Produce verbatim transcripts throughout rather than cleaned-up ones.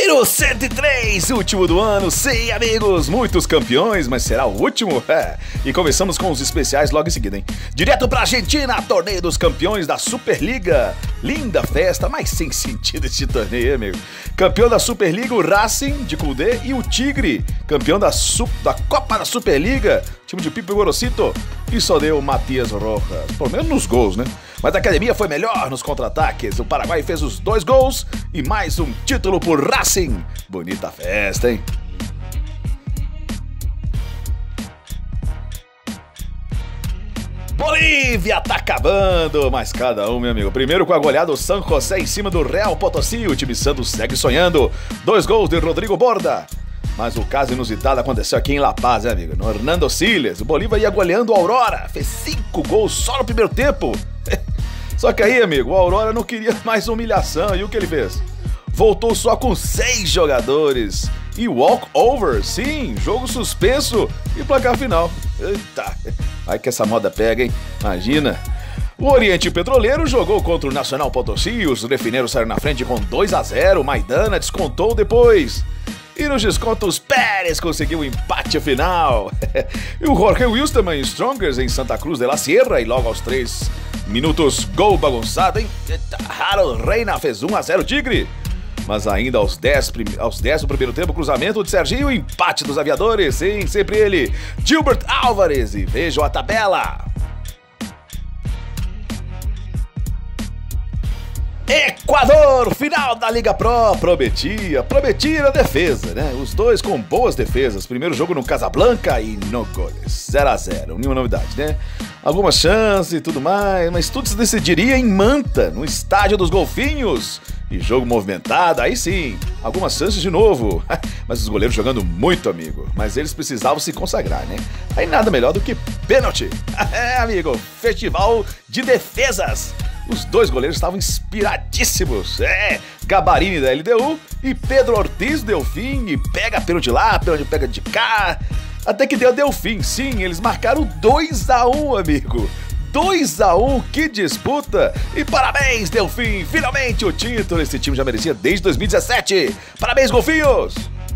Giro cento e três, último do ano, sim amigos, muitos campeões, mas será o último? É. E começamos com os especiais logo em seguida, hein? Direto pra Argentina, torneio dos campeões da Superliga. Linda festa, mas sem sentido este torneio, amigo. Campeão da Superliga, o Racing de Cudê e o Tigre. Campeão da, Sup da Copa da Superliga, time de Pipo e Gorosito. E só deu o Matias Rojas, pelo menos nos gols, né? Mas a academia foi melhor nos contra-ataques. O Paraguai fez os dois gols e mais um título por Racing. Bonita festa, hein? Bolívia tá acabando, mas cada um, meu amigo. Primeiro com a goleada do San José em cima do Real Potosí. O time Santos segue sonhando. Dois gols de Rodrigo Borda. Mas o caso inusitado aconteceu aqui em La Paz, né, amigo? No Hernando Siles, o Bolívar ia goleando o Aurora. Fez cinco gols só no primeiro tempo. Só que aí, amigo, o Aurora não queria mais humilhação. E o que ele fez? Voltou só com seis jogadores. E walk-over, sim, jogo suspenso e placar final. Eita, vai que essa moda pega, hein? Imagina. O Oriente Petroleiro jogou contra o Nacional Potosí. Os refineiros saíram na frente com dois a zero. Maidana descontou depois. E nos descontos, Pérez conseguiu o empate final. E o Jorge Wilstermann em Strongers em Santa Cruz de la Sierra. E logo aos três minutos, gol bagunçado, hein? Harold Reina fez um a zero Tigre. Mas ainda aos dez, aos dez do primeiro tempo, cruzamento de Serginho, empate dos aviadores. Sim, sempre ele, Gilbert Álvares. E vejam a tabela. Equador, final da Liga Pro, prometia, prometia a defesa, né? Os dois com boas defesas, primeiro jogo no Casablanca e no goles, zero a zero, nenhuma novidade, né? Algumas chances e tudo mais, mas tudo se decidiria em Manta, no estádio dos Golfinhos. E jogo movimentado, aí sim, algumas chances de novo, mas os goleiros jogando muito, amigo, mas eles precisavam se consagrar, né? Aí nada melhor do que pênalti, é, amigo, festival de defesas. Os dois goleiros estavam inspiradíssimos. É, Gabarini da L D U e Pedro Ortiz do Delfim. E pega pênalti de lá, pênalti pega de cá. Até que deu Delfim. Sim, eles marcaram dois a um, amigo. dois a um, que disputa. E parabéns, Delfim. Finalmente o título. Esse time já merecia desde dois mil e dezessete. Parabéns, Golfinhos.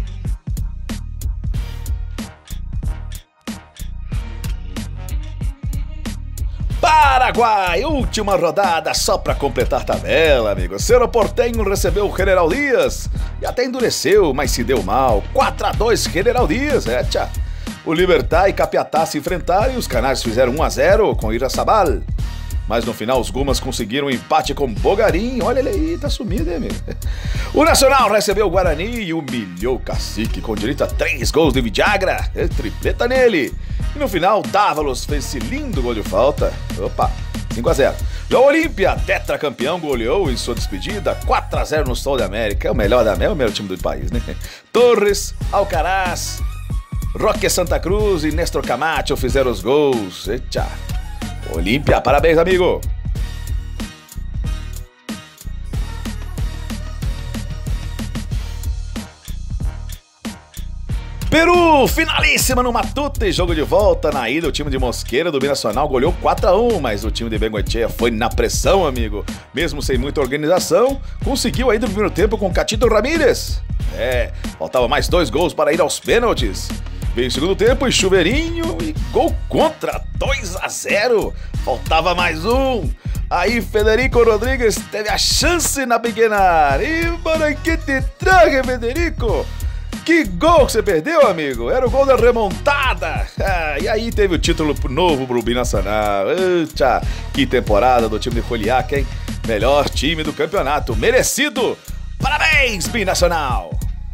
Paraguai, última rodada só pra completar tabela, amigo. Cerro Porteño recebeu o General Dias e até endureceu, mas se deu mal. quatro a dois General Dias, é tchá. O Libertad e Capiatá se enfrentaram e os canários fizeram um a zero com Irasabal. Mas no final os Gumas conseguiram um empate com Bogarim. Olha ele aí, tá sumido, hein, amigo? O Nacional recebeu o Guarani e humilhou o Cacique com direito a três gols de Vidagra. É tripleta nele. E no final, Dávalos fez esse lindo gol de falta. Opa, cinco a zero. E o Olímpia, tetracampeão, goleou em sua despedida, quatro a zero no Sol de América. É o melhor da América, é o melhor time do país, né? Torres, Alcaraz, Roque Santa Cruz e Néstor Camacho fizeram os gols. Eita. Olímpia, parabéns, amigo. Peru, finalíssima no Matute, jogo de volta. Na ida, o time de Mosqueira do Binacional goleou quatro a um, mas o time de Bengoechea foi na pressão, amigo. Mesmo sem muita organização, conseguiu ainda no primeiro tempo com Catito Ramírez. É, faltava mais dois gols para ir aos pênaltis. Veio o segundo tempo e Chuveirinho e gol contra, dois a zero. Faltava mais um. Aí Federico Rodrigues teve a chance na pequena área. E para que te traga, Federico? Que gol que você perdeu, amigo? Era o gol da remontada. Ah, e aí teve o título novo pro Binacional. Eita, que temporada do time de Juliaca, hein? Melhor time do campeonato. Merecido. Parabéns, Binacional.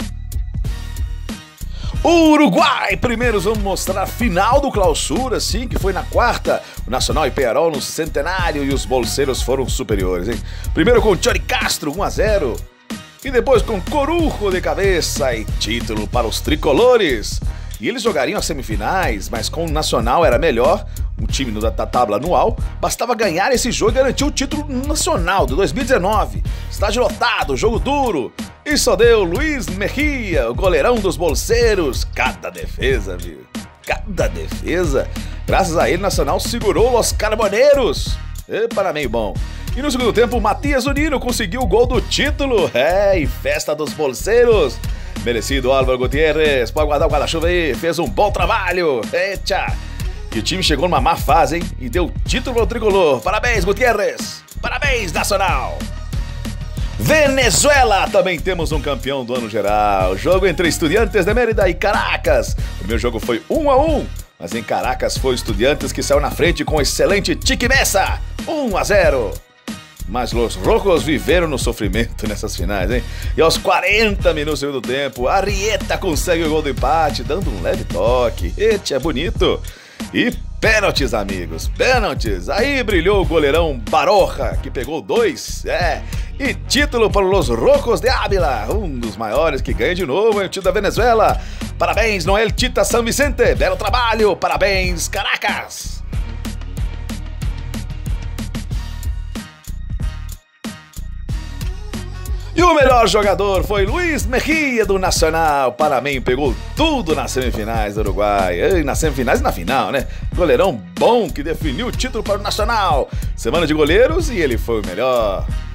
O Uruguai, primeiros vamos mostrar a final do Clausura, sim, que foi na quarta. O Nacional e Peñarol no centenário e os bolseiros foram superiores, hein? Primeiro com o Chori Castro, um a zero. E depois com Corujo de cabeça e título para os tricolores. E eles jogariam as semifinais, mas com o Nacional era melhor, um time da tabela anual, bastava ganhar esse jogo e garantir o título nacional de dois mil e dezenove. Estádio lotado, jogo duro. E só deu Luiz Mejia, o goleirão dos bolseiros. Cada defesa, viu? Cada defesa. Graças a ele, o Nacional segurou os Carboneiros. Epa, meio bom. E no segundo tempo, Matias Zunino conseguiu o gol do título. É, e festa dos bolseiros. Merecido Álvaro Gutierrez, pode guardar o guarda-chuva aí, fez um bom trabalho. Eita! E o time chegou numa má fase, hein? E deu título pro tricolor. Parabéns, Gutierrez! Parabéns, Nacional! Venezuela, também temos um campeão do ano geral. Jogo entre Estudiantes de Mérida e Caracas. O meu jogo foi um a um, mas em Caracas foi Estudiantes que saiu na frente com o excelente Tique Messa, um a zero. Mas os rojos viveram no sofrimento nessas finais, hein? E aos quarenta minutos do segundo tempo, Arrieta consegue o gol do empate, dando um leve toque. Eita, é bonito. E pênaltis, amigos, pênaltis. Aí brilhou o goleirão Baroja, que pegou dois, é. E título para os Rojos de Ávila, um dos maiores que ganha de novo, é o time da Venezuela. Parabéns, Noel Tita São Vicente, belo trabalho, parabéns, Caracas. E o melhor jogador foi Luiz Mejia do Nacional. Parabéns, pegou tudo nas semifinais do Uruguai. E nas semifinais e na final, né? Goleirão bom que definiu o título para o Nacional. Semana de goleiros e ele foi o melhor.